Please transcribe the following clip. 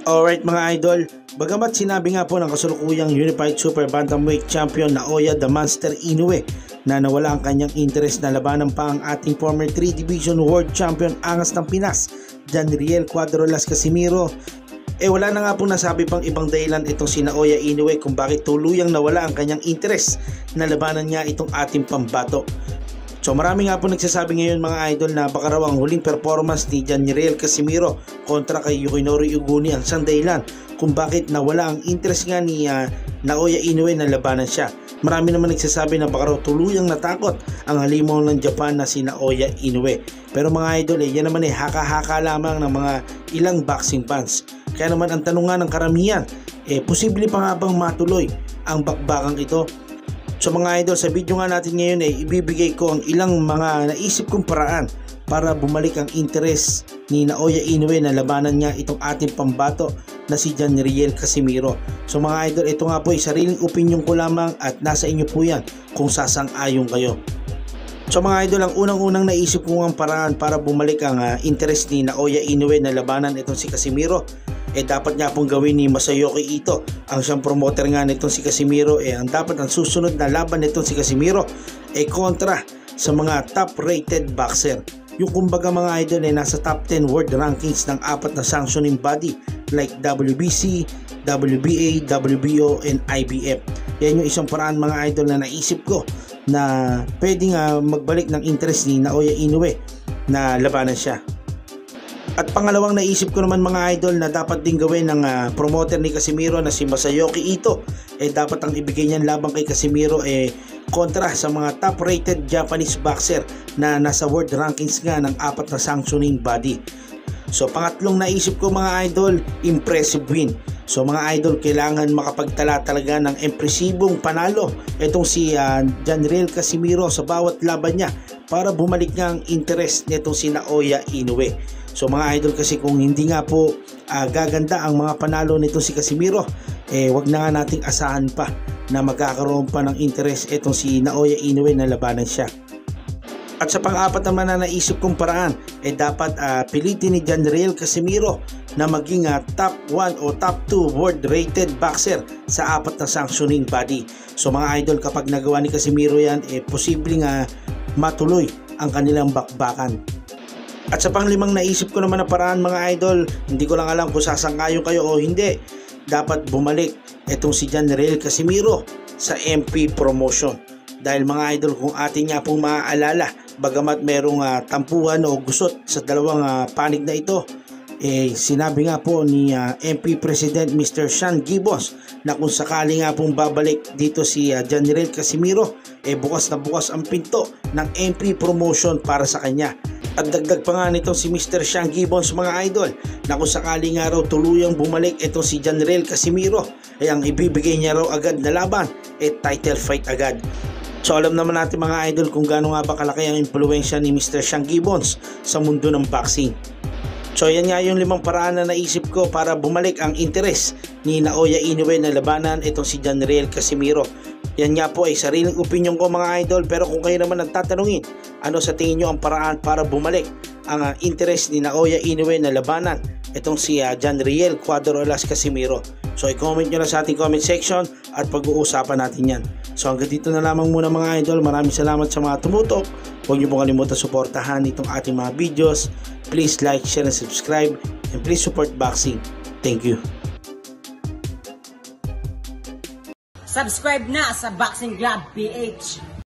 Alright mga idol, bagamat sinabi nga po ng kasulukuyang Unified Super Bantamweight Champion Naoya the Monster Inoue na nawala ang kanyang interest na labanan pa ang ating former 3 Division World Champion Angas ng Pinas, Janriel Cuadro-Las Casimiro, wala na nga po nasabi pang ibang dahilan itong si Naoya Inoue kung bakit tuluyang nawala ang kanyang interest na labanan niya itong ating pambato. So marami nga po nagsasabi ngayon mga idol na baka raw ang huling performance ni Janriel Casimiro kontra kay Yukinoru Uguni ang siyang dahilan kung bakit nawala ang interest nga ni Naoya Inoue na labanan siya. Marami naman nagsasabi na baka raw tuluyang natakot ang halimaw ng Japan na si Naoya Inoue. Pero mga idol, yan naman haka-haka lamang ng mga ilang boxing fans. Kaya naman ang tanong nga ng karamihan, posible pa nga bang matuloy ang bakbakang ito? So mga idol, sa video nga natin ngayon ibibigay ko ang ilang mga naisip kong paraan para bumalik ang interest ni Naoya Inoue na labanan niya itong ating pambato na si Janriel Casimiro. So mga idol, ito nga po ay sariling opinion ko lamang at nasa inyo po yan kung sasang-ayon kayo. So mga idol, ang unang-unang naisip ko ang paraan para bumalik ang interest ni Naoya Inoue na labanan itong si Casimiro, dapat nga pong gawin ni Masayoki Ito, ang siyang promoter nga nitong si Casimiro. Ang dapat ang susunod na laban nitong si Casimiro kontra sa mga top rated boxer, yung kumbaga mga idol nasa top 10 world rankings ng apat na sanctioning body like WBC, WBA, WBO and IBF. Yan yung isang paraan mga idol na naisip ko na pwedeng magbalik ng interest ni Naoya Inoue na labanan siya. At pangalawang naisip ko naman mga idol na dapat din gawin ng promoter ni Casimiro na si Masayoki Ito, dapat ang ibigay niyan laban kay Casimiro kontra sa mga top rated Japanese boxer na nasa world rankings nga ng apat na sanctioning body. So pangatlong naisip ko mga idol, impressive win. So mga idol, kailangan makapagtala talaga ng impresibong panalo itong si Janriel Casimiro sa bawat laban niya para bumalik nga ang interest nitong si Naoya Inoue. So mga idol, kasi kung hindi nga po gaganda ang mga panalo nito si Casimiro, wag na nga nating asahan pa na magkakaroon pa ng interest itong si Naoya Inoue na labanan siya. At sa pang-apat naman na naisip kong paraan, dapat pilitin ni Janriel Casimiro na maging top 1 o top 2 world rated boxer sa apat na sanctioning body. So mga idol, kapag nagawa ni Casimiro yan, posibleng matuloy ang kanilang bakbakan. At sa panglimang naisip ko naman na paraan mga idol, hindi ko lang alam kung sasang-ayon kayo o hindi, dapat bumalik itong si Janriel Casimiro sa MP promotion. Dahil mga idol, kung atin nga pong maaalala, bagamat merong tampuhan o gusot sa dalawang panig na ito, sinabi nga po ni MP President Mr. Sean Gibbons na kung sakali nga pong babalik dito si Janriel Casimiro, bukas na bukas ang pinto ng MP promotion para sa kanya. At dagdag pa nga nito si Mr. Sean Gibbons mga idol na kung sakali nga raw tuluyang bumalik itong si Janriel Casimiro, ang ibibigay niya raw agad na laban title fight agad. So alam naman natin mga idol kung gaano nga ba kalaki ang impluwensya ni Mr. Sean Gibbons sa mundo ng boxing. So yan nga yung 5 paraan na naisip ko para bumalik ang interest ni Naoya Inoue na labanan itong si Janriel Casimiro. Yan nga po ay sariling opinion ko mga idol, pero kung kayo naman nagtatanungin, ano sa tingin nyo ang paraan para bumalik ang interest ni Naoya Inoue na labanan itong si Janriel Cuadro-Las Casimiro? So i-comment nyo na sa ating comment section at pag-uusapan natin yan. So hanggang dito na lamang muna mga idol. Maraming salamat sa mga tumutok. Huwag nyo pong kalimutan suportahan itong ating mga videos. Please like, share, and subscribe. And please support boxing. Thank you. Subscribe na sa Boxing Glove PH.